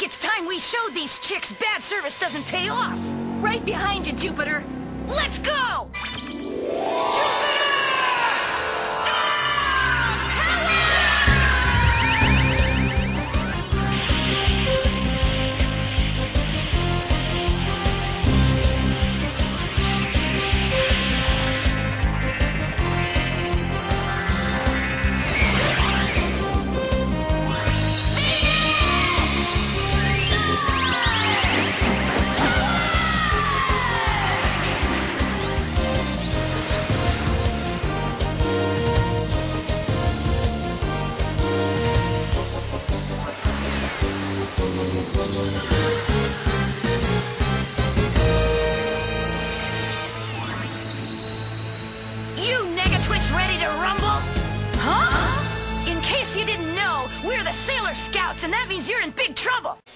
it's time we showed these chicks bad service doesn't pay off. Right behind you, Jupiter. Let's go! Jupiter! You didn't know, we're the Sailor Scouts, and that means you're in big trouble!